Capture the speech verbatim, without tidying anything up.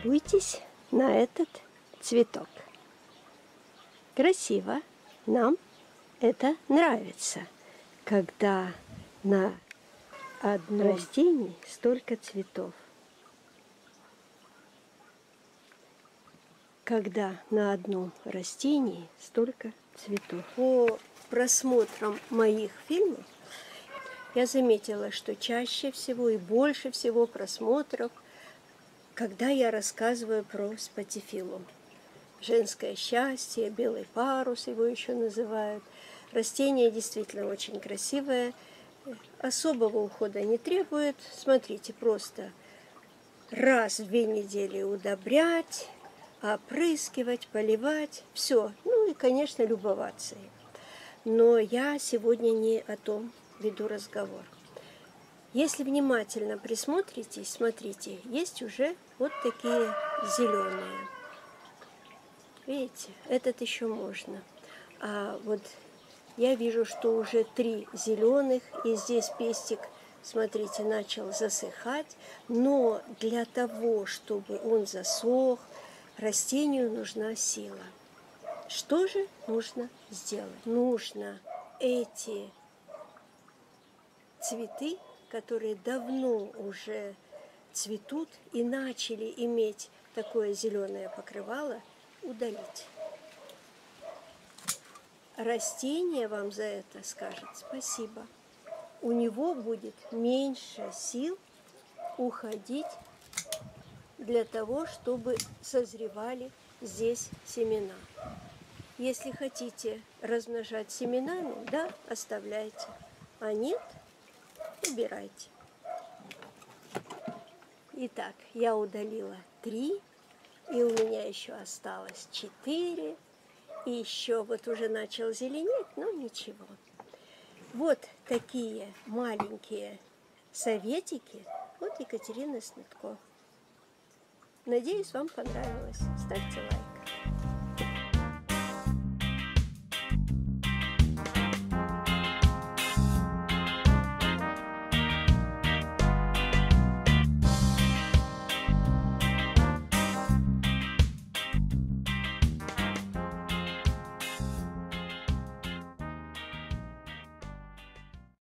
полюбуйтесь на этот цветок. Красиво, нам это нравится, когда на одном растении столько цветов. Когда на одном растении столько цветов. По просмотрам моих фильмов я заметила, что чаще всего и больше всего просмотров, когда я рассказываю про спатифилум. Женское счастье, белый парус его еще называют. Растение действительно очень красивое, особого ухода не требует. Смотрите, просто раз в две недели удобрять, опрыскивать, поливать, все. Ну и, конечно, любоваться им. Но я сегодня не о том веду разговор. Если внимательно присмотритесь, смотрите, есть уже вот такие зеленые. Видите, этот еще можно. А вот я вижу, что уже три зеленых, и здесь пестик, смотрите, начал засыхать. Но для того, чтобы он засох, растению нужна сила. Что же нужно сделать? Нужно эти цветы, которые давно уже цветут и начали иметь такое зеленое покрывало, удалить. Растение вам за это скажет спасибо. У него будет меньше сил уходить для того, чтобы созревали здесь семена. Если хотите размножать семенами, да, оставляйте. А нет, убирайте. Итак, я удалила три, и у меня еще осталось четыре. И еще вот уже начал зеленеть, но ничего. Вот такие маленькие советики от Екатерины Снытко. Надеюсь, вам понравилось. Ставьте лайк.